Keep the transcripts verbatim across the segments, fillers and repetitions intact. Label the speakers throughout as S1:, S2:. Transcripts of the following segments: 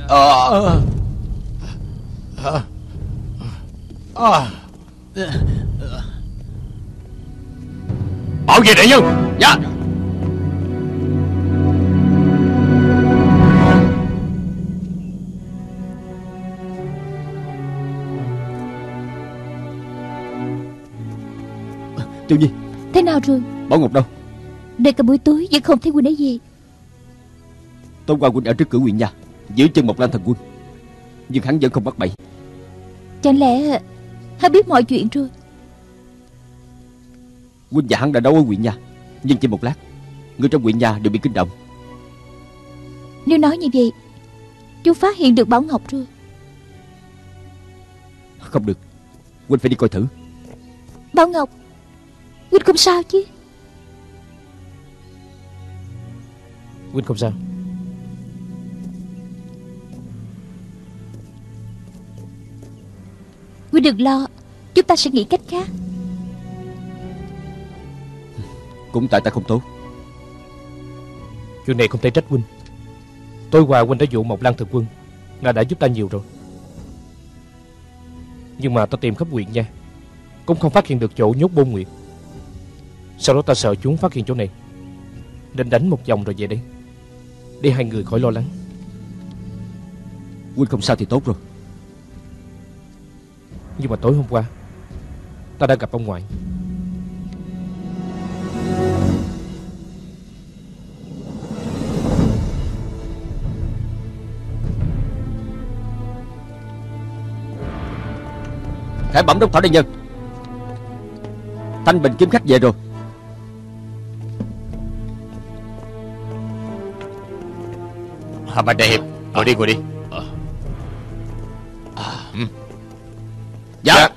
S1: Ờ à.
S2: Bảo vệ đại nhân.
S1: Dạ.
S3: Tiểu Nhi,
S4: thế nào rồi?
S3: Bảo Ngọc đâu?
S4: Để cả buổi tối vẫn không thấy huynh ấy về.
S3: Tối qua huynh ở trước cửa huyện nhà, giữ chân một Lang Thần Quân, nhưng hắn vẫn không bắt bậy.
S4: Chẳng lẽ hắn biết mọi chuyện rồi?
S3: Huynh và hắn đã đấu ở huyện nhà, nhưng chỉ một lát, người trong huyện nhà đều bị kinh động.
S4: Nếu nói như vậy, chú phát hiện được Bảo Ngọc rồi.
S3: Không được, huynh phải đi coi thử.
S4: Bảo Ngọc, huynh không sao chứ?
S2: Huynh không sao.
S4: Huynh đừng lo, chúng ta sẽ nghĩ cách khác.
S3: Cũng tại ta không tốt.
S2: Chuyện này không thể trách huynh. Tối qua huynh đã dụ một Lang Thần Quân, ngài đã giúp ta nhiều rồi. Nhưng mà ta tìm khắp huyện nha, cũng không phát hiện được chỗ nhốt Bôn Nguyệt. Sau đó ta sợ chúng phát hiện chỗ này, nên đánh một vòng rồi về đây, để hai người khỏi lo lắng.
S3: Huynh không sao thì tốt rồi.
S2: Nhưng mà tối hôm qua ta đã gặp ông ngoại.
S3: Khải bẩm đốc thảo đại nhân, Thanh Bình kiếm khách về rồi.
S1: À, Bạch đại hiệp, ngồi đi, ngồi đi. Ừ. Dạ, dạ.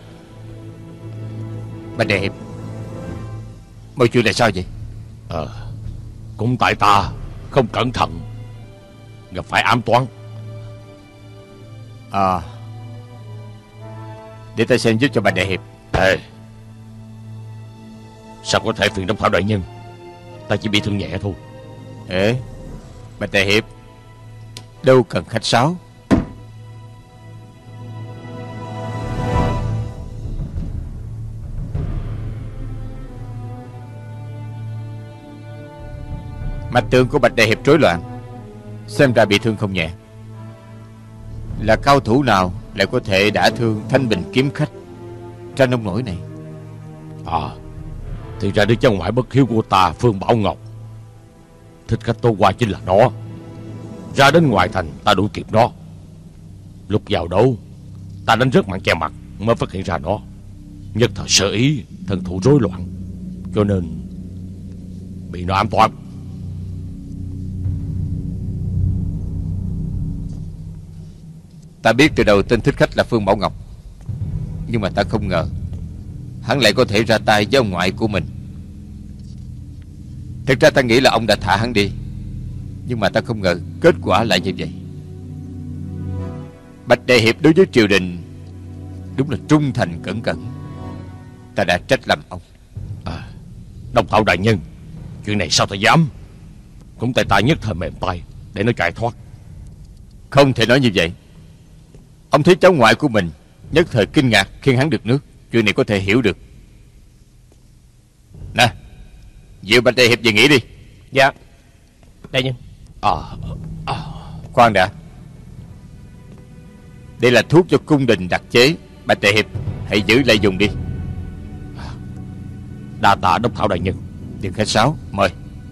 S1: Bạch đại hiệp, mọi chuyện là sao vậy?
S5: Ờ à, cũng tại ta không cẩn thận gặp phải ám toán.
S1: À, để ta xem giúp cho Bạch đại hiệp.
S5: Ê, sao có thể phiền đốc thảo đại nhân? Ta chỉ bị thương nhẹ thôi.
S1: Ê, Bạch đại hiệp, đâu cần khách sáo. Mạch tượng của Bạch đại hiệp rối loạn, xem ra bị thương không nhẹ. Là cao thủ nào lại có thể đả thương Thanh Bình kiếm khách ra nông nổi này?
S5: À, thì ra đứa cháu ngoại bất hiếu của ta, Phương Bảo Ngọc, thích khách tối qua chính là nó. Ra đến ngoài thành ta đuổi kịp nó. Lúc vào đấu ta đánh rớt mạng che mặt mới phát hiện ra nó. Nhất thời sơ ý, thân thủ rối loạn, cho nên bị nó ám toán.
S1: Ta biết từ đầu tên thích khách là Phương Bảo Ngọc, nhưng mà ta không ngờ hắn lại có thể ra tay với ông ngoại của mình. Thật ra ta nghĩ là ông đã thả hắn đi, nhưng mà ta không ngờ kết quả lại như vậy. Bạch đại hiệp đối với triều đình đúng là trung thành cẩn cẩn. Ta đã trách lầm ông.
S5: À, đốc thảo đại nhân, chuyện này sao ta dám? Cũng tại ta nhất thời mềm tay để nó chạy thoát.
S1: Không thể nói như vậy. Ông thấy cháu ngoại của mình nhất thời kinh ngạc khiêng hắn được nước, chuyện này có thể hiểu được. Nè, dìu Bạch đại hiệp về nghỉ đi.
S2: Dạ đại nhân.
S1: À, à, khoan đã. Đây là thuốc do cung đình đặc chế, Bạch đại hiệp hãy giữ lại dùng đi.
S5: Đa tạ đốc thảo đại nhân.
S1: Đừng khách sáo, mời.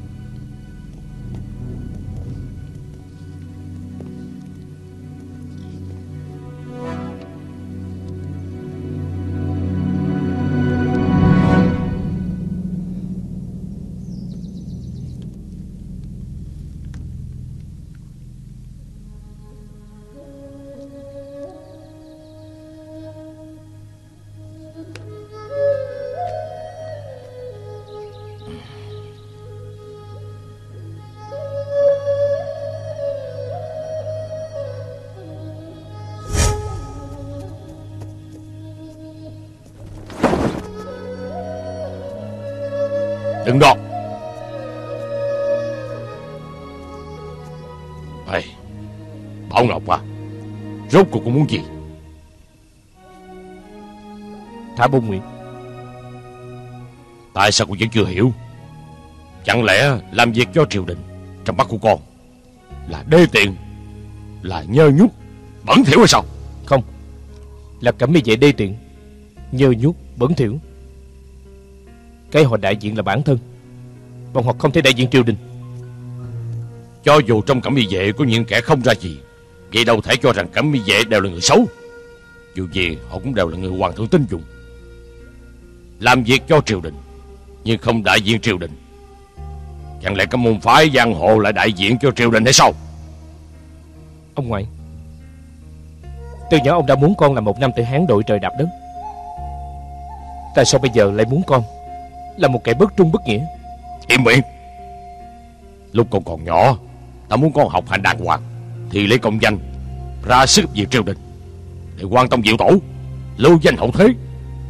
S5: Đừng đó. Hey, Bảo Ngọc à, rốt cuộc cô muốn gì?
S2: Thả Bôn Nguyệt.
S5: Tại sao cô vẫn chưa hiểu? Chẳng lẽ làm việc cho triều đình trong mắt của con là đê tiện, là nhơ nhút, bẩn thỉu hay sao?
S2: Không, là Cẩm Y Vệ đê tiện, nhơ nhút, bẩn thỉu. Cái họ đại diện là bản thân, bọn họ không thể đại diện triều đình.
S5: Cho dù trong Cẩm Y Vệ có những kẻ không ra gì, vậy đâu thể cho rằng Cẩm Y Vệ đều là người xấu. Dù gì họ cũng đều là người hoàng thượng tin dùng, làm việc cho triều đình nhưng không đại diện triều đình. Chẳng lẽ các môn phái giang hồ lại đại diện cho triều đình hay sao?
S2: Ông ngoại, từ nhỏ ông đã muốn con là một nam tử Hán đội trời đạp đất. Tại sao bây giờ lại muốn con là một kẻ bất trung bất nghĩa?
S5: Im miệng. Lúc con còn nhỏ, ta muốn con học hành đàng hoàng, thì lấy công danh ra sức vì triều đình, để quan tâm diệu tổ, lưu danh hậu thế.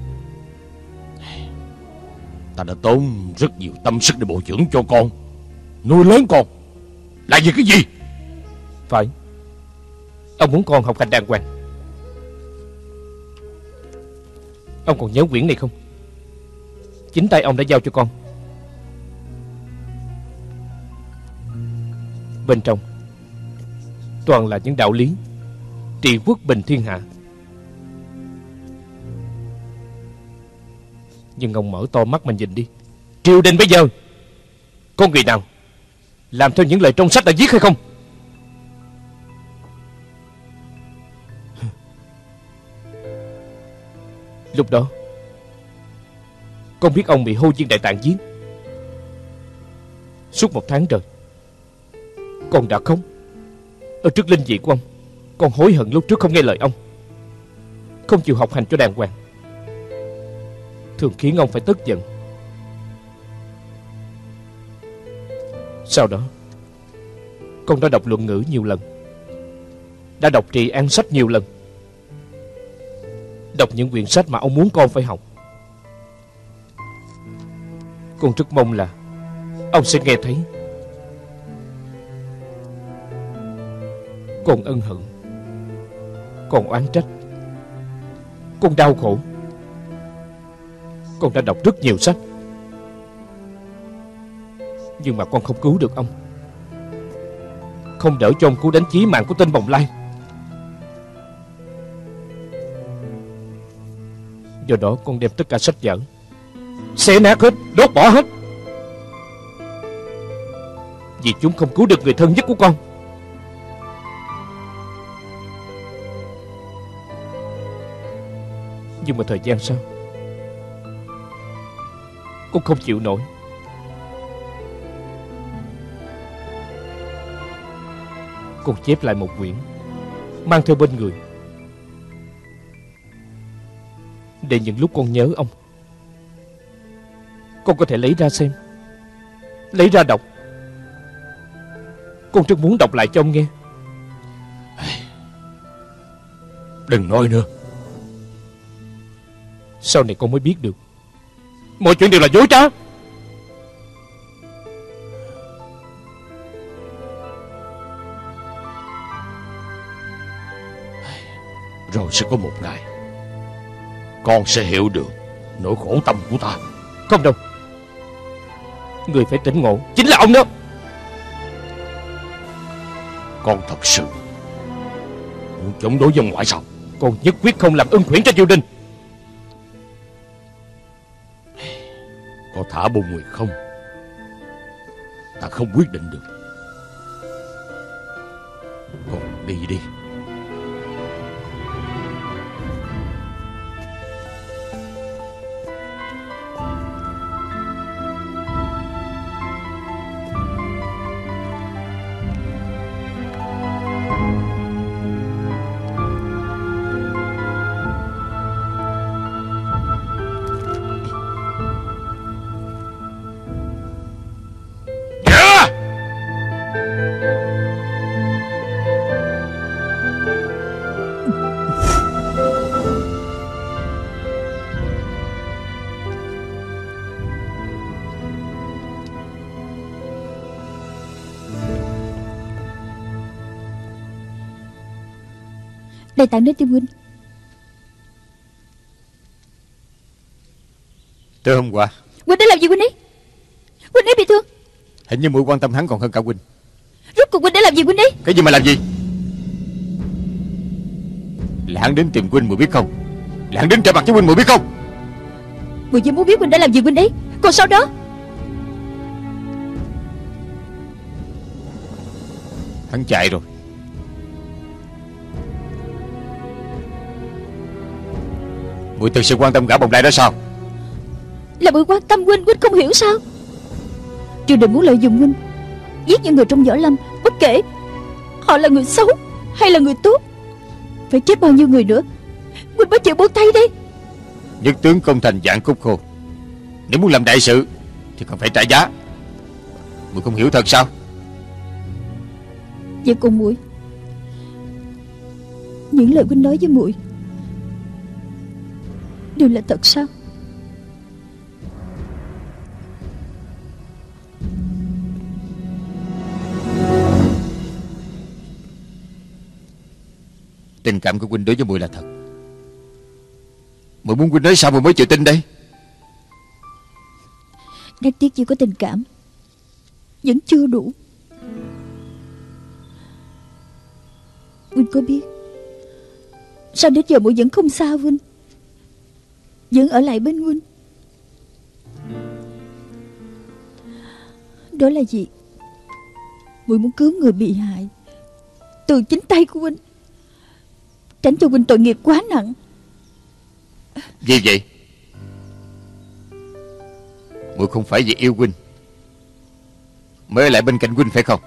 S5: Ta đã tốn rất nhiều tâm sức để bồi dưỡng cho con, nuôi lớn con, là vì cái gì?
S2: Phải, ông muốn con học hành đàng hoàng. Ông còn nhớ quyển này không? Chính tay ông đã giao cho con. Bên trong toàn là những đạo lý trị quốc bình thiên hạ. Nhưng ông mở to mắt mà nhìn đi. Triều đình bây giờ có người nào làm theo những lời trong sách đã viết hay không? Lúc đó con biết ông bị Hô Viên Đại Tạng giết. Suốt một tháng trời con đã khóc ở trước linh vị của ông. Con hối hận lúc trước không nghe lời ông, không chịu học hành cho đàng hoàng, thường khiến ông phải tức giận. Sau đó con đã đọc luận ngữ nhiều lần, đã đọc trị an sách nhiều lần, đọc những quyển sách mà ông muốn con phải học. Con rất mong là ông sẽ nghe thấy. Con ân hận, con oán trách, con đau khổ. Con đã đọc rất nhiều sách, nhưng mà con không cứu được ông, không đỡ cho ông cú đánh chí mạng của tên Bồng Lai. Do đó con đem tất cả sách vở xé nát hết, đốt bỏ hết, vì chúng không cứu được người thân nhất của con. Nhưng mà thời gian sau, con không chịu nổi. Con chép lại một quyển, mang theo bên người, để những lúc con nhớ ông, con có thể lấy ra xem, lấy ra đọc. Con rất muốn đọc lại cho ông nghe.
S5: Đừng nói nữa.
S2: Sau này con mới biết được mọi chuyện đều là dối trá.
S5: Rồi sẽ có một ngày con sẽ hiểu được nỗi khổ tâm của ta.
S2: Không đâu, người phải tỉnh ngộ chính là ông đó.
S5: Con thật sự muốn chống đối dân ngoại sao?
S2: Con nhất quyết không làm ưng khuyển cho triều đình.
S5: Có thả Bôn Nguyệt không? Ta không quyết định được. Con đi đi.
S4: Đây tặng đến Tiêu huynh.
S1: Từ hôm qua
S4: Huynh đã làm gì huynh ấy? Huynh ấy bị thương.
S1: hình như muội quan tâm hắn còn hơn cả huynh.
S4: Rốt cuộc huynh đã làm gì huynh ấy?
S1: Cái gì mà làm gì? Là hắn đến tìm huynh, muội biết không? Là hắn đến trở mặt với huynh, muội biết không?
S4: Muội chỉ muốn biết huynh đã làm gì huynh ấy. Còn sau đó
S1: Hắn chạy rồi. Muội thực sự quan tâm gã bồng lai đó sao?
S4: là muội quan tâm huynh, huynh không hiểu sao? Triều đình muốn lợi dụng huynh giết những người trong võ lâm, bất kể họ là người xấu hay là người tốt. Phải chết bao nhiêu người nữa huynh mới chịu buông tay đây?
S1: Nhất tướng công thành vạn cúc khô. Nếu muốn làm đại sự thì còn phải trả giá. Muội không hiểu thật sao?
S4: Vậy cùng muội, những lời huynh nói với muội đều là thật sao?
S1: Tình cảm của huynh đối với muội là thật. Muội muốn huynh nói sao muội mới chịu tin đây?
S4: Đáng tiếc chỉ có tình cảm vẫn chưa đủ. Huynh có biết sao đến giờ muội vẫn không xa huynh, vẫn ở lại bên huynh? Đó là gì? Muội muốn cứu người bị hại từ chính tay của huynh, tránh cho huynh tội nghiệp quá nặng.
S1: Vì vậy muội không phải vì yêu huynh mới ở lại bên cạnh huynh phải không?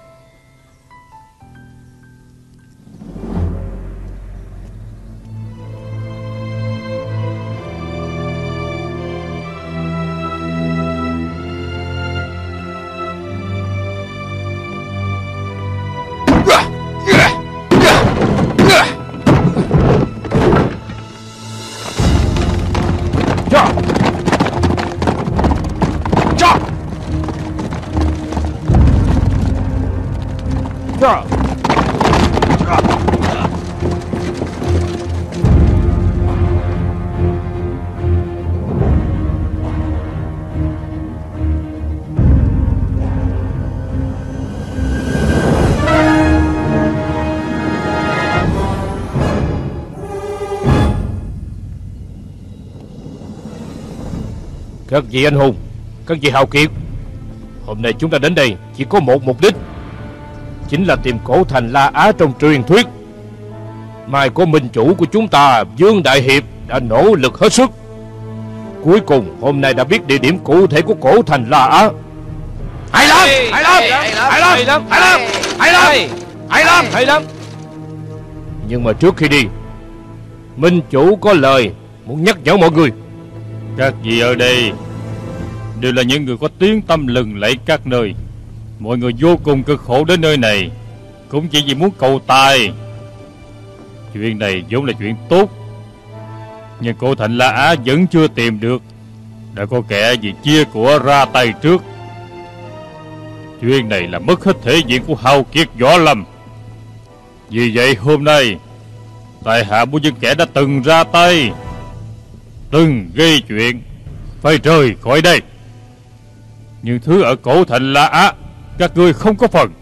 S2: Các vị anh hùng, các vị hào kiệt, hôm nay chúng ta đến đây chỉ có một mục đích, chính là tìm cổ thành La Á trong truyền thuyết. Mai có minh chủ của chúng ta Dương Đại Hiệp đã nỗ lực hết sức. Cuối cùng hôm nay đã biết địa điểm cụ thể của cổ thành La Á.
S1: Hay lắm, hay lắm, hay lắm, hay lắm, hay lắm, hay lắm, hay lắm,
S2: hay lắm. Nhưng mà trước khi đi, minh chủ có lời muốn nhắc nhở mọi người.
S6: Các vị ở đây đều là những người có tiếng tăm lừng lẫy các nơi. Mọi người vô cùng cực khổ đến nơi này cũng chỉ vì muốn cầu tài. Chuyện này vốn là chuyện tốt, nhưng cổ thành La Á vẫn chưa tìm được. Đã có kẻ vì chia của ra tay trước. Chuyện này là mất hết thể diện của hào kiệt võ lâm. Vì vậy hôm nay tại hạ muốn những kẻ đã từng ra tay, từng gây chuyện, phải rời khỏi đây. Nhưng thứ ở cổ thành La Á các ngươi không có phần.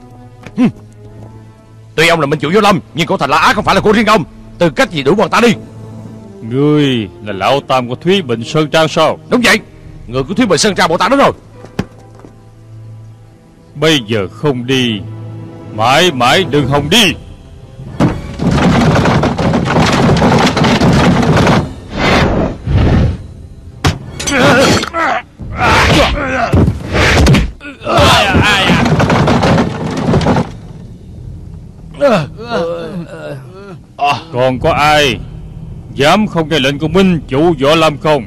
S5: Tuy ông là minh chủ võ lâm, nhưng cổ thành La Á không phải là của riêng ông. Tư cách gì đủ bọn ta đi?
S6: Ngươi là lão tam của Thúy Bình Sơn Trang sao?
S5: Đúng vậy, người của Thúy Bình Sơn Trang bọn ta đó rồi.
S6: Bây giờ không đi, mãi mãi đừng hòng đi. Còn có ai dám không nghe lệnh của minh chủ võ lâm không?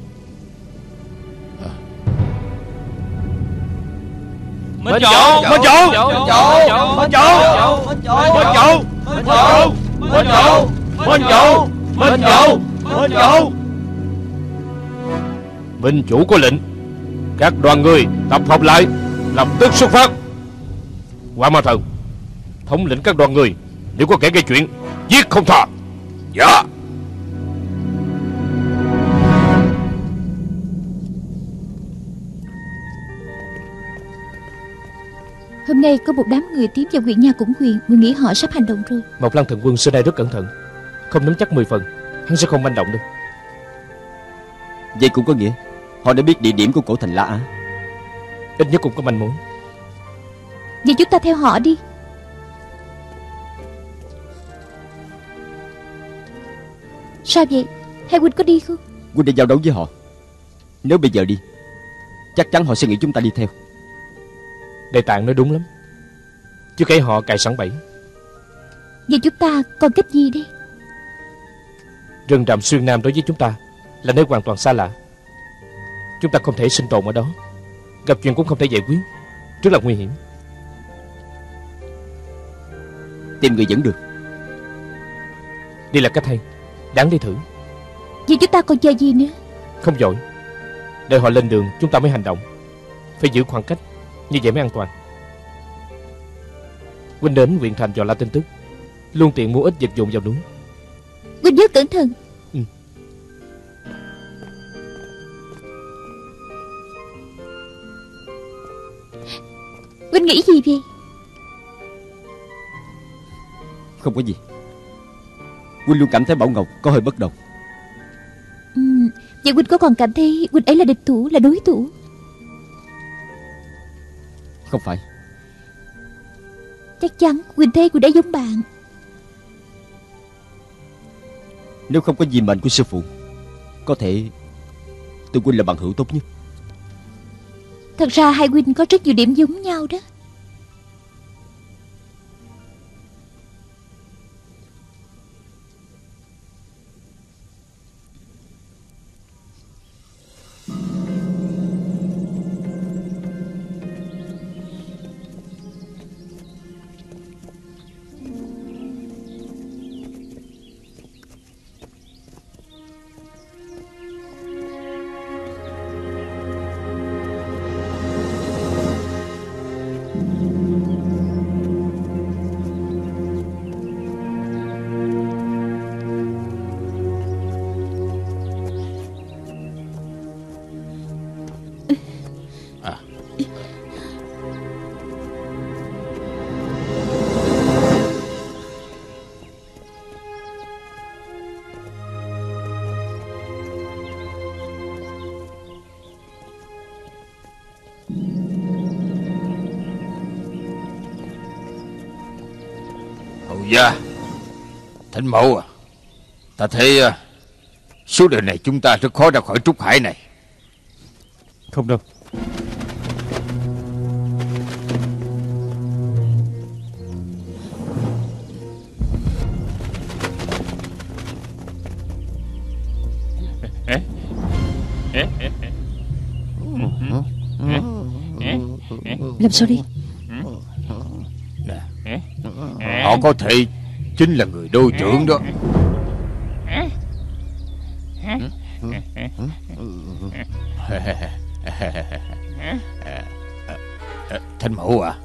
S2: Minh chủ, minh chủ, minh chủ, minh chủ, minh chủ, minh chủ, minh chủ, minh chủ, minh chủ, minh chủ. Minh chủ có lệnh, các đoàn người tập hợp lại, lập tức xuất phát. Quả Ma Thần thống lĩnh các đoàn người Nếu có kẻ gây chuyện, giết không tha.
S5: Dạ.
S4: Hôm nay có một đám người tiến vào huyện Nha Cũng Huyền. Người nghĩ họ sắp hành động rồi.
S2: Mộc Lăng thần quân xưa nay rất cẩn thận, không nắm chắc mười phần hắn sẽ không manh động đâu.
S3: Vậy cũng có nghĩa họ đã biết địa điểm của cổ thành La Á.
S2: Ít nhất cũng có manh mối.
S4: Vậy chúng ta theo họ đi. Sao vậy? Hai huynh có đi không?
S3: Huynh đã giao đấu với họ. Nếu bây giờ đi, chắc chắn họ sẽ nghĩ chúng ta đi theo.
S2: Đại Tạng nói đúng lắm. Chứ kể họ cài sẵn bẫy.
S4: Vậy chúng ta còn cách gì đây?
S2: Rừng rậm Xuyên Nam đối với chúng ta là nơi hoàn toàn xa lạ. Chúng ta không thể sinh tồn ở đó. Gặp chuyện cũng không thể giải quyết, rất là nguy hiểm.
S3: Tìm người dẫn đường.
S2: Đi là cách hay, đáng để thử.
S4: Vậy chúng ta còn chờ gì nữa?
S2: Không vội, đợi họ lên đường chúng ta mới hành động. Phải giữ khoảng cách, như vậy mới an toàn. Huynh đến huyện thành dò la tin tức, luôn tiện mua ít vật dụng vào núi.
S4: Huynh nhớ cẩn thận.
S2: Ừ.
S4: Huynh nghĩ gì vậy?
S3: Không có gì. Huynh luôn cảm thấy Bảo Ngọc có hơi bất đồng.
S4: Ừ, vậy Huynh có còn cảm thấy Huynh ấy là địch thủ, là đối thủ?
S3: Không phải.
S4: Chắc chắn Huynh thấy Huynh ấy giống bạn.
S3: Nếu không có gì mệnh của sư phụ, có thể tôi Huynh là bằng hữu tốt nhất.
S4: Thật ra hai huynh có rất nhiều điểm giống nhau đó.
S1: Dạ, Thánh Mẫu à, ta thấy uh, số đời này chúng ta rất khó ra khỏi trúc hải này.
S6: Không đâu.
S4: Làm sao đi?
S1: Họ có thể chính là người đô trưởng đó. Thánh Mẫu à,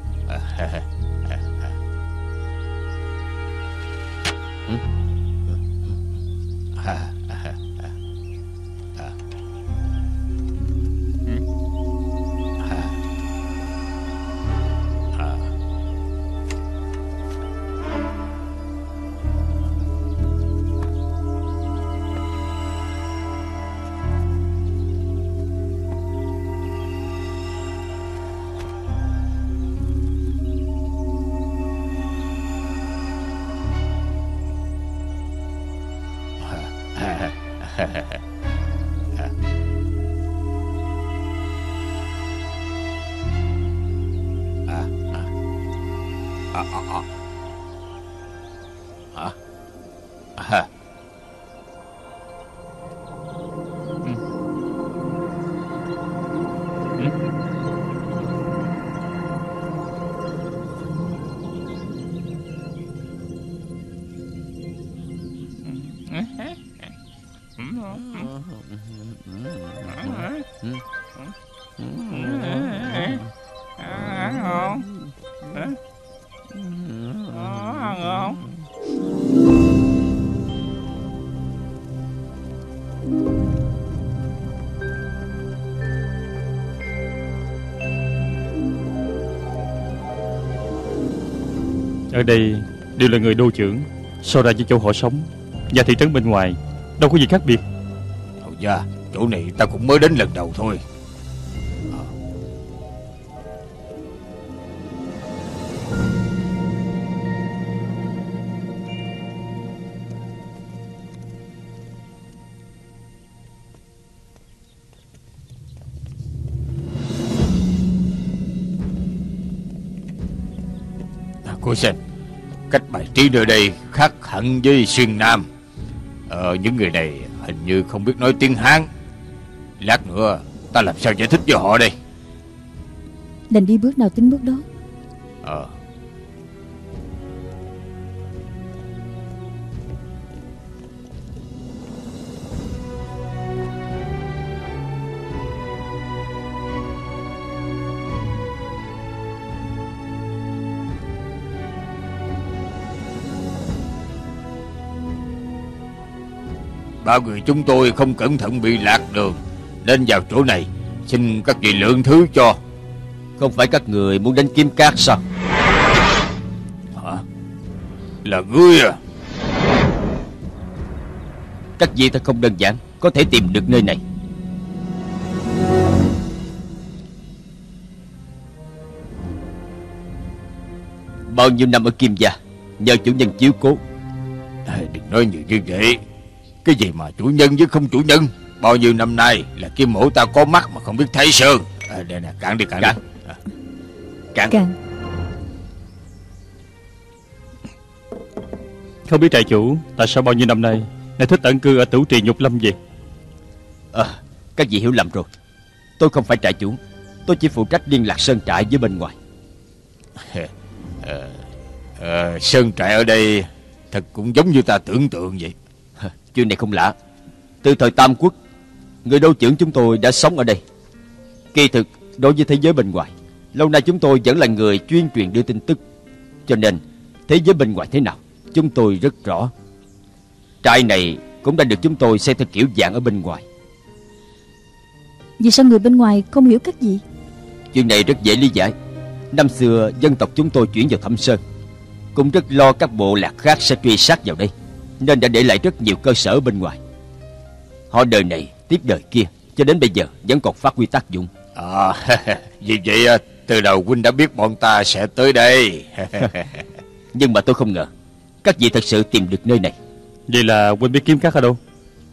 S6: Ở đây đều là người đô trưởng, so ra với chỗ họ sống và thị trấn bên ngoài đâu có gì khác biệt.
S1: Hầu gia, chỗ này ta cũng mới đến lần đầu thôi. Cô xem, cách bài trí nơi đây khác hẳn với Xuyên Nam. Ờ, những người này hình như không biết nói tiếng Hán. Lát nữa ta làm sao giải thích với họ đây?
S4: Đành đi bước nào tính bước đó.
S1: Ờ. Bao người chúng tôi không cẩn thận bị lạc đường nên vào chỗ này, xin các vị lượng thứ cho.
S3: Không phải các người muốn đến Kim Cát sao?
S1: Hả? Là ngươi à?
S3: Các vị thật không đơn giản, có thể tìm được nơi này. Bao nhiêu năm ở Kim gia, nhờ chủ nhân chiếu cố.
S1: À, đừng nói nhiều như vậy. Cái gì mà chủ nhân với không chủ nhân? Bao nhiêu năm nay là Kim mẫu ta có mắt mà không biết thấy sơn. À, đây nè, cạn đi, cạn, cạn. đi à. Cạn.
S4: Cạn.
S6: Không biết trại chủ tại sao bao nhiêu năm nay lại thích ẩn cư ở Tửu Trì Nhục Lâm vậy?
S3: À, các vị hiểu lầm rồi. Tôi không phải trại chủ, tôi chỉ phụ trách liên lạc sơn trại với bên ngoài.
S1: à, à, Sơn trại ở đây thật cũng giống như ta tưởng tượng vậy.
S3: Chuyện này không lạ. Từ thời Tam Quốc, người đô trưởng chúng tôi đã sống ở đây. Kỳ thực, đối với thế giới bên ngoài, lâu nay chúng tôi vẫn là người chuyên truyền đưa tin tức. Cho nên, thế giới bên ngoài thế nào, chúng tôi rất rõ. Trại này cũng đã được chúng tôi xây theo kiểu dạng ở bên ngoài.
S4: Vì sao người bên ngoài không hiểu các vị?
S3: Chuyện này rất dễ lý giải. Năm xưa, dân tộc chúng tôi chuyển vào Thâm Sơn, cũng rất lo các bộ lạc khác sẽ truy sát vào đây, nên đã để lại rất nhiều cơ sở bên ngoài. Họ đời này tiếp đời kia, cho đến bây giờ vẫn còn phát huy tác dụng.
S1: À, vì vậy từ đầu huynh đã biết bọn ta sẽ tới đây.
S3: Nhưng mà tôi không ngờ các vị thật sự tìm được nơi này.
S6: Vậy là huynh biết Kim Cát ở đâu?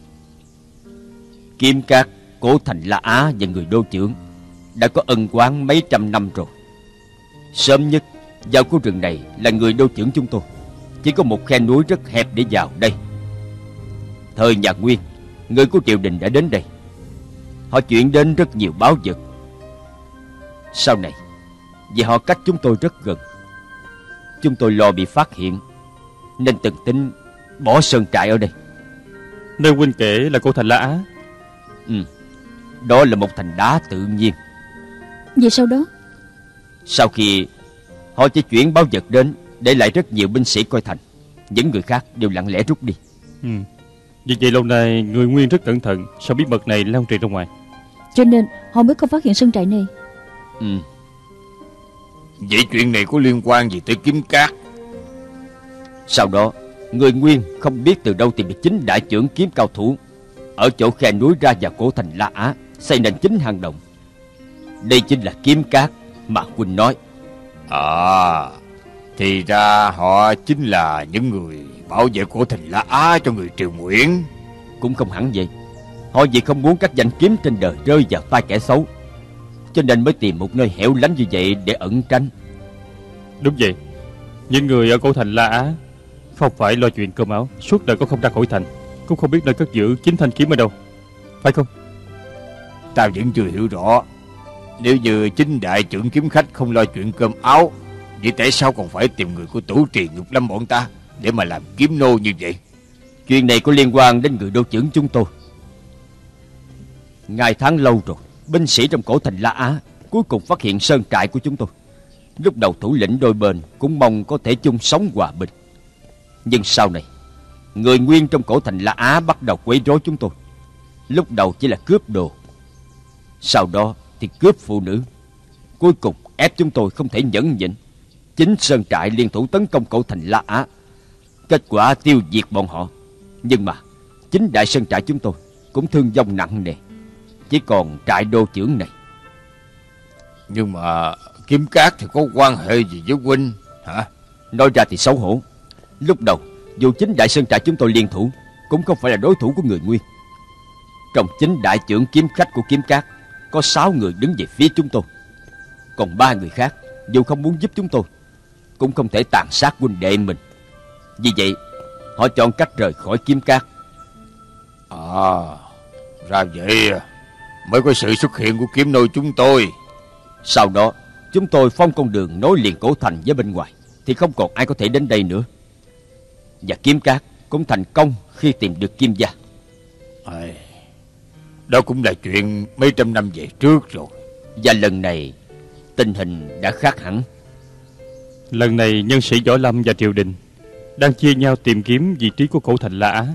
S3: Kim Cát, Cố Thành La Á và người đô trưởng đã có ân oán mấy trăm năm rồi. Sớm nhất vào khu rừng này là người đô trưởng chúng tôi. Chỉ có một khe núi rất hẹp để vào đây. Thời nhà Nguyên, người của triều đình đã đến đây. Họ chuyển đến rất nhiều báu vật. Sau này, vì họ cách chúng tôi rất gần, chúng tôi lo bị phát hiện, nên từng tính bỏ sơn trại ở đây.
S6: Nơi huynh kể là Cố Thành La Á.
S3: Ừ, đó là một thành đá tự nhiên.
S4: Vậy sau đó?
S3: Sau khi họ chỉ chuyển báu vật đến, để lại rất nhiều binh sĩ coi thành. Những người khác đều lặng lẽ rút đi.
S6: Ừ. Vì vậy lâu nay người Nguyên rất cẩn thận, sao bí mật này lan truyền ra ngoài.
S4: Cho nên họ mới không phát hiện sơn trại này.
S3: Ừ.
S1: Vậy chuyện này có liên quan gì tới Kim Cát?
S3: Sau đó, người Nguyên không biết từ đâu tìm được chính đại trưởng kiếm cao thủ ở chỗ khe núi ra vào Cố Thành La Á, xây nên chính hang động. Đây chính là Kim Cát mà huynh nói.
S1: À, thì ra họ chính là những người bảo vệ Cố Thành La Á cho người Triều Nguyễn.
S3: Cũng không hẳn vậy. Họ vì không muốn các danh kiếm trên đời rơi vào tay kẻ xấu, cho nên mới tìm một nơi hẻo lánh như vậy để ẩn tránh.
S6: Đúng vậy. Những người ở Cố Thành La Á không phải lo chuyện cơm áo, suốt đời có không ra khỏi thành, cũng không biết nơi cất giữ chính thanh kiếm ở đâu, phải không?
S1: Ta vẫn chưa hiểu rõ. Nếu như chính đại trưởng kiếm khách không lo chuyện cơm áo, vậy tại sao còn phải tìm người của Tửu Trì Nhục Lâm bọn ta để mà làm kiếm nô như vậy?
S3: Chuyện này có liên quan đến người đô trưởng chúng tôi. Ngày tháng lâu rồi, binh sĩ trong Cố Thành La Á cuối cùng phát hiện sơn trại của chúng tôi. Lúc đầu thủ lĩnh đôi bên cũng mong có thể chung sống hòa bình. Nhưng sau này, người Nguyên trong Cố Thành La Á bắt đầu quấy rối chúng tôi. Lúc đầu chỉ là cướp đồ, sau đó thì cướp phụ nữ, cuối cùng ép chúng tôi không thể nhẫn nhịn, Chính sơn trại liên thủ tấn công cổ thành La Á, kết quả tiêu diệt bọn họ. Nhưng mà chính đại sơn trại chúng tôi cũng thương vong nặng nề, chỉ còn trại đô trưởng này.
S1: Nhưng mà Kiếm Cát thì có quan hệ gì với huynh hả?
S3: Nói ra thì xấu hổ. Lúc đầu dù chính đại sơn trại chúng tôi liên thủ cũng không phải là đối thủ của người Nguyên. Trong chính đại trưởng kiếm khách của Kiếm Cát có sáu người đứng về phía chúng tôi, còn ba người khác dù không muốn giúp chúng tôi cũng không thể tàn sát huynh đệ mình. Vì vậy họ chọn cách rời khỏi Kiếm Cát.
S1: À, ra vậy mới có sự xuất hiện của kiếm nôi chúng tôi.
S3: Sau đó chúng tôi phong con đường nối liền cổ thành với bên ngoài, thì không còn ai có thể đến đây nữa. Và Kiếm Cát cũng thành công khi tìm được Kim gia.
S1: À, đó cũng là chuyện mấy trăm năm về trước rồi.
S3: Và lần này tình hình đã khác hẳn.
S6: Lần này nhân sĩ Võ Lâm và triều đình đang chia nhau tìm kiếm vị trí của cổ thành La Á.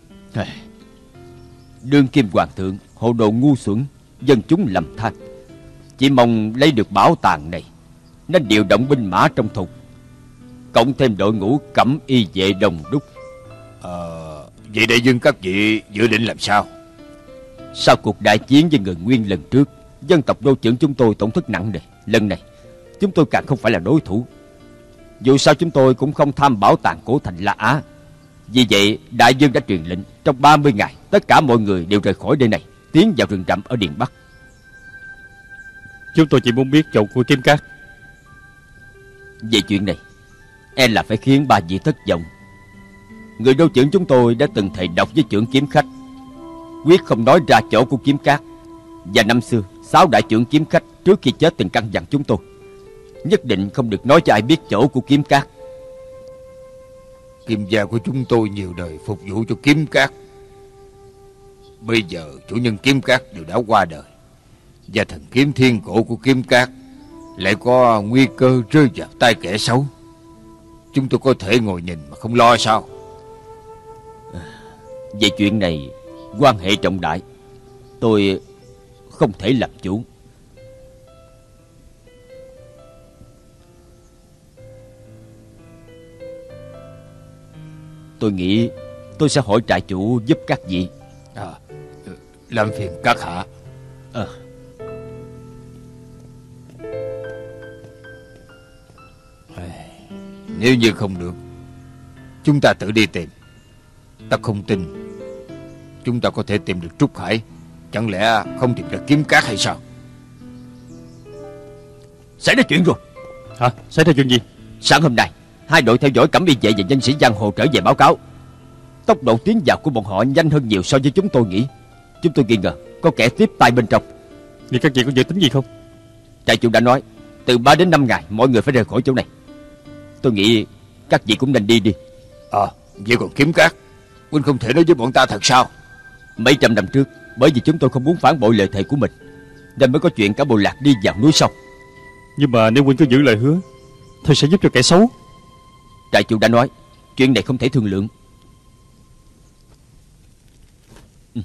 S3: Đương kim hoàng thượng hồ đồ ngu xuẩn, dân chúng lầm than, chỉ mong lấy được bảo tàng này nên điều động binh mã trong thục, cộng thêm đội ngũ cẩm y vệ đồng đúc.
S1: Ờ, vậy đại dương các vị dự định làm sao?
S3: Sau cuộc đại chiến với người Nguyên lần trước, dân tộc đô trưởng chúng tôi tổn thất nặng nề. Lần này chúng tôi càng không phải là đối thủ. Dù sao chúng tôi cũng không tham bảo tàng cổ thành La Á. Vì vậy đại dương đã truyền lệnh trong ba mươi ngày tất cả mọi người đều rời khỏi nơi này, tiến vào rừng rậm ở Điền Bắc.
S6: Chúng tôi chỉ muốn biết chỗ của Kiếm Cát.
S3: Về chuyện này e là phải khiến ba vị thất vọng. Người đô trưởng chúng tôi đã từng thầy độc với trưởng kiếm khách, quyết không nói ra chỗ của Kiếm Cát. Và năm xưa sáu đại trưởng kiếm khách trước khi chết từng căn dặn chúng tôi nhất định không được nói cho ai biết chỗ của Kiếm Cát.
S1: Kim gia của chúng tôi nhiều đời phục vụ cho Kiếm Cát. Bây giờ chủ nhân Kiếm Cát đều đã qua đời, và thần kiếm thiên cổ của Kiếm Cát lại có nguy cơ rơi vào tay kẻ xấu. Chúng tôi có thể ngồi nhìn mà không lo sao?
S3: Về chuyện này quan hệ trọng đại, tôi không thể làm chủ. Tôi nghĩ tôi sẽ hỏi trại chủ giúp các vị.
S1: À, làm phiền các hạ.
S3: À.
S1: Nếu như không được, chúng ta tự đi tìm. Ta không tin chúng ta có thể tìm được Trúc Hải. Chẳng lẽ không tìm được Kiếm Cát hay sao?
S3: Xảy ra chuyện rồi.
S6: Hả? Xảy ra chuyện gì?
S3: Sáng hôm nay hai đội theo dõi cẩm y vệ và nhân sĩ giang hồ trở về báo cáo, tốc độ tiến vào của bọn họ nhanh hơn nhiều so với chúng tôi nghĩ. Chúng tôi nghi ngờ có kẻ tiếp tay bên trong.
S6: Vậy các vị có dự tính gì không?
S3: Trại chủ đã nói từ ba đến năm ngày mọi người phải rời khỏi chỗ này. Tôi nghĩ các vị cũng nên đi đi.
S1: À, vậy còn Kiếm Cát, huynh không thể nói với bọn ta thật sao?
S3: Mấy trăm năm trước, bởi vì chúng tôi không muốn phản bội lời thề của mình, nên mới có chuyện cả bộ lạc đi vào núi sông.
S6: Nhưng mà nếu huynh có giữ lời hứa thì sẽ giúp cho kẻ xấu.
S3: Trại chủ đã nói chuyện này không thể thương lượng. ừ.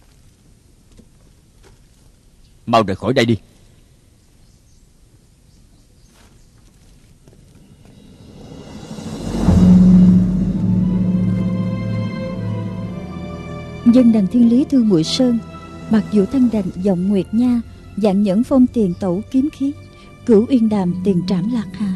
S3: Mau rời khỏi đây đi.
S4: Dân đàn thiên lý Thương Muội Sơn, mặc dù thân đành giọng Nguyệt Nha, dạng nhẫn phong tiền tẩu kiếm khí, cửu uyên đàm tiền trảm lạc hà.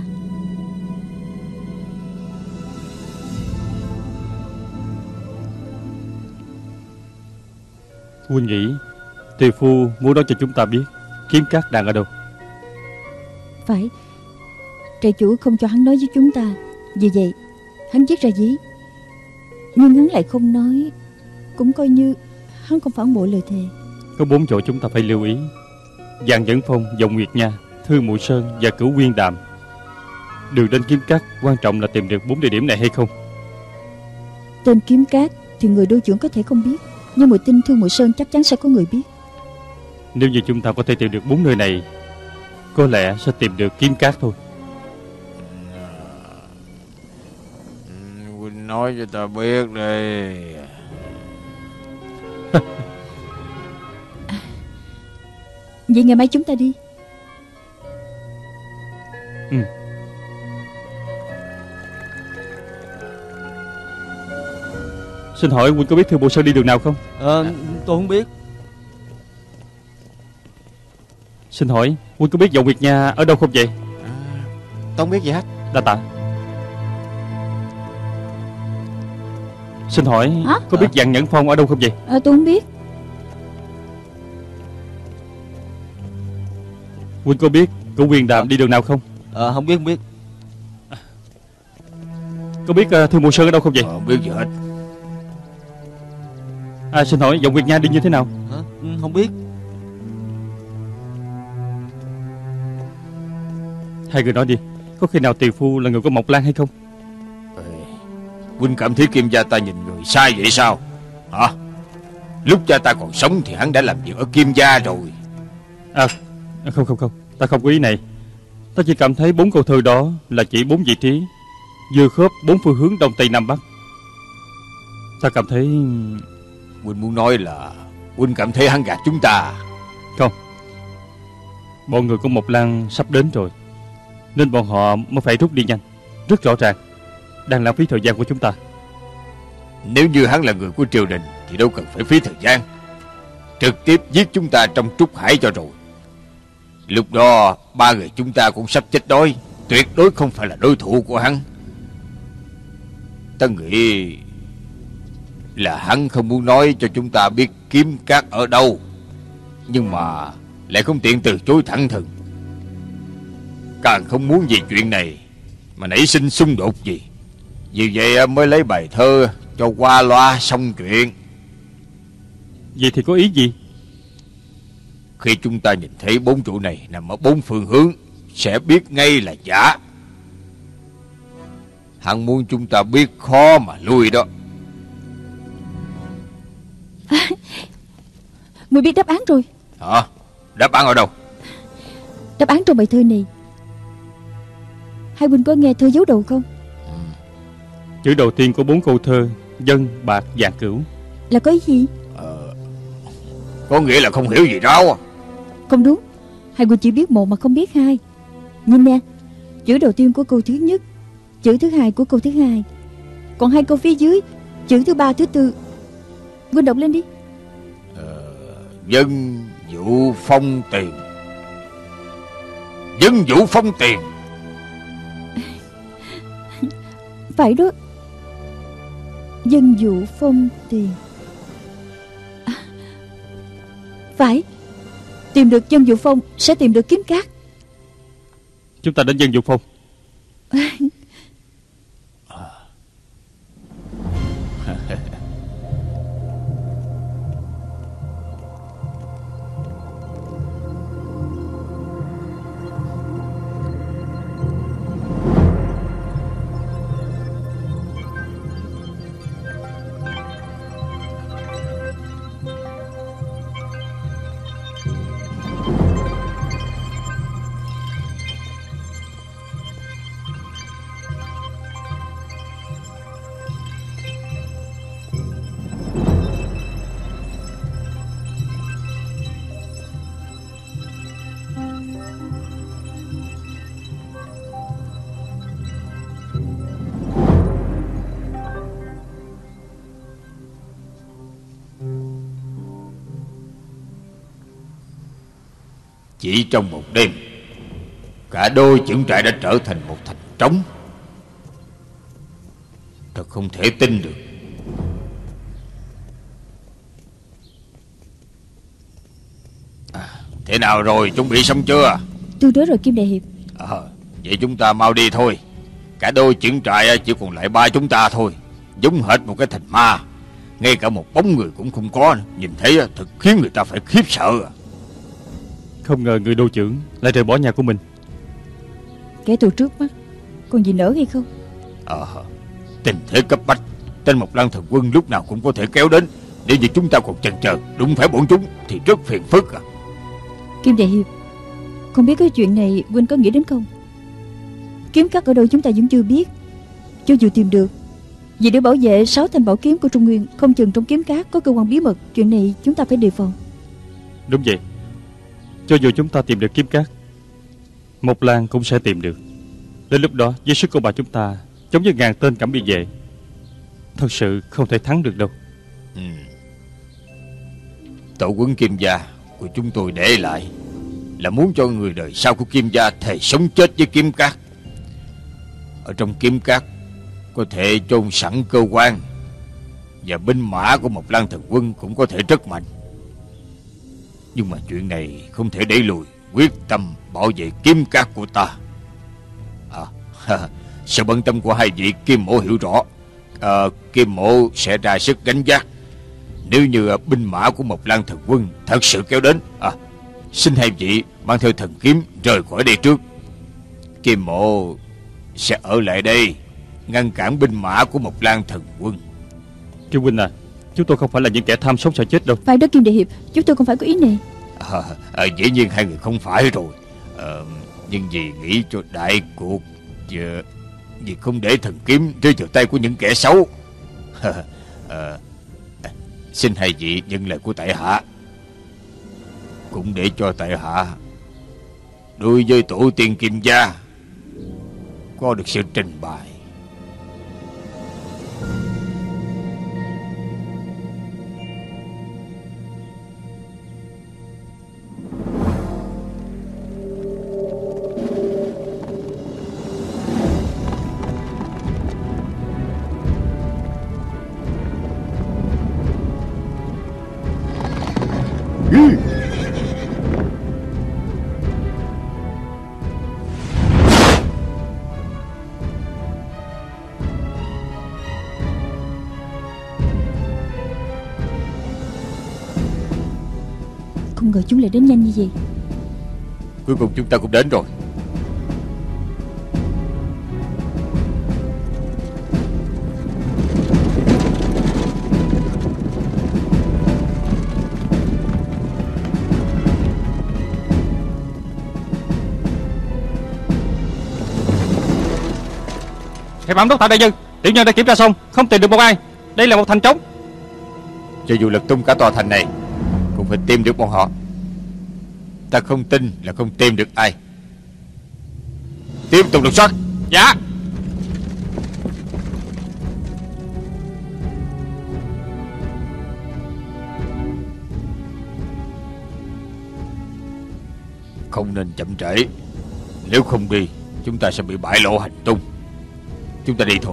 S6: Huynh nghĩ Tiều Phu muốn nói cho chúng ta biết Kiếm Cát đang ở đâu?
S4: Phải, trại chủ không cho hắn nói với chúng ta, vì vậy hắn viết ra giấy. Nhưng hắn lại không nói, cũng coi như hắn không phản bội lời thề.
S6: Có bốn chỗ chúng ta phải lưu ý: Giang Dẫn Phong, Dòng Nguyệt Nha, Thương Muội Sơn và Cửu Uyên Đàm. Đường đến Kiếm Cát quan trọng là tìm được bốn địa điểm này hay không?
S4: Tên Kiếm Cát thì người đô trưởng có thể không biết, nhưng mùi tin Thương Muội Sơn chắc chắn sẽ có người biết.
S6: Nếu như chúng ta có thể tìm được bốn nơi này, có lẽ sẽ tìm được Kiếm Cát thôi.
S1: Huynh nói cho ta biết đi.
S4: Vậy ngày mai chúng ta đi.
S6: Ừ. Xin hỏi huynh có biết Thương Bộ Sơn đi đường nào không?
S3: Ờ à, tôi không biết.
S6: Xin hỏi huynh có biết Vọng Nguyệt Nha ở đâu không vậy?
S1: À, tôi không biết gì hết.
S6: Đa tạ. Xin hỏi
S4: Hả?
S6: có biết Vạn Nhẫn Phong ở đâu không vậy?
S4: À, tôi không biết.
S6: Huynh có biết Cổ Huyền Đàm đi đường nào không?
S3: Ờ à, không biết không biết.
S6: Có biết uh, Thương Bộ Sơn ở đâu không vậy?
S1: Ờ, không biết gì hết.
S6: À, xin hỏi Vọng Nguyệt Nha đi như thế nào?
S3: Hả? Ừ, không biết.
S6: Hai người nói đi, có khi nào tiền phu là người của Mộc Lan hay không?
S1: Ê, huynh cảm thấy Kim gia ta nhìn người sai vậy sao? Hả? Lúc cha ta còn sống thì hắn đã làm việc ở Kim gia rồi.
S6: À, không không không, ta không có ý này. Ta chỉ cảm thấy bốn câu thơ đó là chỉ bốn vị trí, vừa khớp bốn phương hướng đông tây nam bắc. Ta cảm thấy...
S1: Huynh muốn nói là huynh cảm thấy hắn gạt chúng ta?
S6: Không. Bọn người của Mộc Lan sắp đến rồi, nên bọn họ mới phải rút đi nhanh. Rất rõ ràng đang lãng phí thời gian của chúng ta.
S1: Nếu như hắn là người của triều đình thì đâu cần phải phí thời gian, trực tiếp giết chúng ta trong trúc hải cho rồi. Lúc đó ba người chúng ta cũng sắp chết đói, tuyệt đối không phải là đối thủ của hắn. Ta nghĩ là hắn không muốn nói cho chúng ta biết kiếm cát ở đâu, nhưng mà lại không tiện từ chối thẳng thừng, càng không muốn vì chuyện này mà nảy sinh xung đột gì. Vì vậy mới lấy bài thơ cho qua loa xong chuyện.
S6: Vậy thì có ý gì?
S1: Khi chúng ta nhìn thấy bốn trụ này nằm ở bốn phương hướng, sẽ biết ngay là giả. Hắn muốn chúng ta biết khó mà lui đó.
S4: À, người biết đáp án rồi.
S1: Hả? Đáp án ở đâu?
S4: Đáp án trong bài thơ này. Hai huynh có nghe thơ dấu đầu không?
S1: Ừ.
S6: Chữ đầu tiên của bốn câu thơ dân, bạc, vạn cửu
S4: Là có ý gì?
S1: Ờ, có nghĩa là không hiểu gì đâu.
S4: Không đúng. Hai huynh chỉ biết một mà không biết hai. Nhìn nè, chữ đầu tiên của câu thứ nhất, chữ thứ hai của câu thứ hai, còn hai câu phía dưới, chữ thứ ba, thứ tư. Huynh đọc lên đi.
S1: Ờ, dân vũ phong tiền. Dân vũ phong tiền.
S4: Phải đó. Dân dụ phong tiền. À, phải. Tìm được dân dụ phong sẽ tìm được kiếm cát.
S6: Chúng ta đến dân dụ phong.
S1: Chỉ trong một đêm, cả đôi chưởng trại đã trở thành một thành trống. Thật không thể tin được. À, thế nào rồi, chuẩn bị xong chưa?
S4: Tương đối rồi Kim Đại Hiệp.
S1: À, vậy chúng ta mau đi thôi. Cả đôi chưởng trại chỉ còn lại ba chúng ta thôi, giống hệt một cái thành ma. Ngay cả một bóng người cũng không có. Nhìn thấy thật khiến người ta phải khiếp sợ.
S6: Không ngờ người đô trưởng lại rời bỏ nhà của mình.
S4: Kẻ thù trước mắt còn gì nữa hay không?
S1: Ờ, à, tình thế cấp bách, tên Mộc Lan thần quân lúc nào cũng có thể kéo đến. Nếu như chúng ta còn chần chờ đụng phải bọn chúng thì rất phiền phức à.
S4: Kim Đại Hiệp, không biết cái chuyện này huynh có nghĩ đến không? Kiếm cát ở đâu chúng ta vẫn chưa biết. Cho dù tìm được, vì để bảo vệ sáu thanh bảo kiếm của Trung Nguyên, không chừng trong kiếm cát có cơ quan bí mật. Chuyện này chúng ta phải đề phòng.
S6: Đúng vậy. Cho dù chúng ta tìm được kiếm cát, Mộc Lan cũng sẽ tìm được. Đến lúc đó với sức của bà chúng ta giống như ngàn tên cẩm y vệ, thật sự không thể thắng được đâu.
S1: Ừ. Tổ quấn Kim gia của chúng tôi để lại là muốn cho người đời sau của Kim gia thề sống chết với Kim Cát. Ở trong Kim Cát có thể chôn sẵn cơ quan, và binh mã của Mộc Lan Thần Quân cũng có thể rất mạnh. Nhưng mà chuyện này không thể đẩy lùi quyết tâm bảo vệ Kim Cát của ta. À, sự bận tâm của hai vị Kim mỗ hiểu rõ. à, Kim mỗ sẽ ra sức gánh vác nếu như binh mã của Mộc Lan Thần Quân thật sự kéo đến. à, Xin hai vị mang theo thần kiếm rời khỏi đây trước. Kim mỗ sẽ ở lại đây ngăn cản binh mã của Mộc Lan Thần Quân.
S6: Kim huynh à, chúng tôi không phải là những kẻ tham sống sợ chết đâu.
S4: Phải đó Kim đại hiệp, chúng tôi không phải có ý này.
S1: à, à, Dĩ nhiên hai người không phải rồi. à, Nhưng vì nghĩ cho đại cuộc, và vì không để thần kiếm rơi vào tay của những kẻ xấu. à, à, Xin hai vị nhận lời của tại hạ, cũng để cho tại hạ đối với tổ tiên Kim gia có được sự trình bày.
S4: Không ngờ chúng lại đến nhanh như vậy.
S1: Cuối cùng chúng ta cũng đến rồi.
S6: Thầy bẩm đốc tạ đại nhân, tiểu nhân đã kiểm tra xong, không tìm được một ai. Đây là một thành trống.
S1: Cho dù lật tung cả tòa thành này cũng phải tìm được bọn họ. Ta không tin là không tìm được ai. Tiếp tục lục soát.
S6: Dạ.
S1: Không nên chậm trễ. Nếu không đi, chúng ta sẽ bị bại lộ hành tung. Chúng ta đi thôi.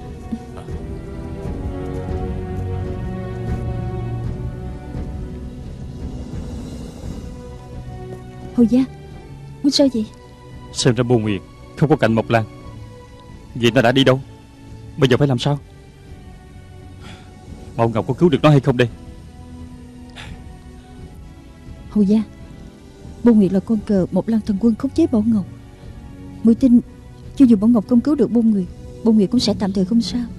S4: Hầu gia, muốn sao vậy?
S6: Xem ra Bôn Nguyệt không có cạnh Mộc Lan. Vậy nó đã đi đâu? Bây giờ phải làm sao? Mẫu Ngọc có cứu được nó hay không đây?
S4: Hầu gia, Bôn Nguyệt là con cờ Mộc Lan Thần Quân khống chế Bảo Ngọc. Muội tin cho dù Bảo Ngọc không cứu được Bôn Nguyệt, Bôn Nguyệt cũng sẽ tạm thời không sao.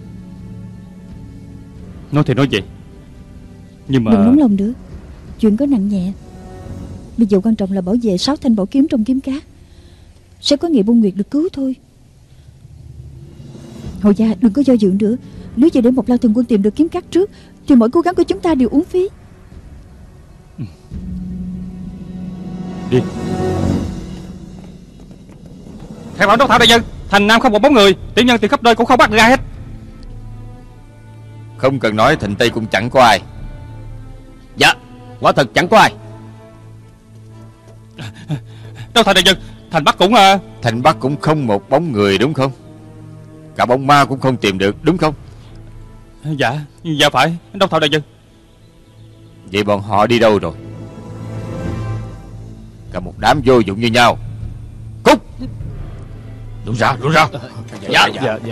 S6: Nói thì nói vậy, nhưng mà
S4: đừng nóng lòng nữa. Chuyện có nặng nhẹ. Bây giờ quan trọng là bảo vệ sáu thanh bảo kiếm trong kiếm cát. Sẽ có ngày Bôn Nguyệt được cứu thôi. Hầu gia đừng có do dự nữa. Nếu giờ để Mộc Lan Thần Quân tìm được kiếm cát trước thì mọi cố gắng của chúng ta đều uổng phí.
S6: Đi. Thầy bảo đốc thảo đại nhân, thành Nam không một bóng người, tiểu nhân tìm khắp nơi cũng không bắt được ai hết.
S1: Không cần nói, thành Tây cũng chẳng có ai.
S3: Dạ, quả thật chẳng có ai.
S6: Đâu thầy đại nhân, thành Bắc cũng à...
S1: Thành Bắc cũng không một bóng người đúng không? Cả bóng ma cũng không tìm được đúng không?
S6: Dạ, dạ phải, đâu thảo đại nhân.
S1: Vậy bọn họ đi đâu rồi? Cả một đám vô dụng như nhau. Cút!
S5: Lùi ra, lùi ra.
S6: Dạ, dạ, dạ.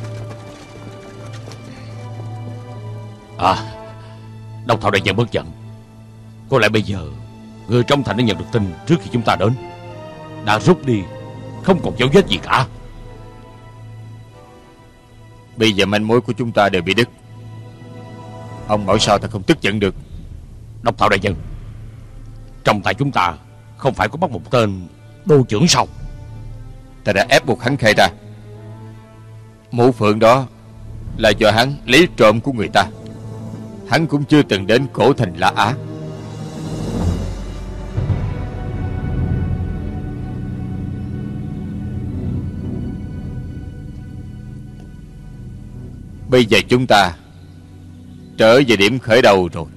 S5: À, Đông Thảo đại nhân bất giận. Có lẽ bây giờ người trong thành đã nhận được tin trước khi chúng ta đến, đã rút đi, không còn dấu vết gì cả.
S1: Bây giờ manh mối của chúng ta đều bị đứt. Ông bảo sao ta không tức giận được?
S5: Đông Thảo đại nhân, trong tay chúng ta không phải có bắt một tên đô trưởng sao?
S1: Ta đã ép buộc hắn khai ra. Mũ phượng đó là do hắn lấy trộm của người ta. Hắn cũng chưa từng đến cổ thành La Á. Bây giờ chúng ta trở về điểm khởi đầu rồi.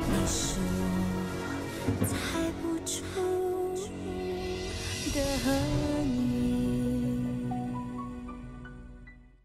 S7: 猜不出的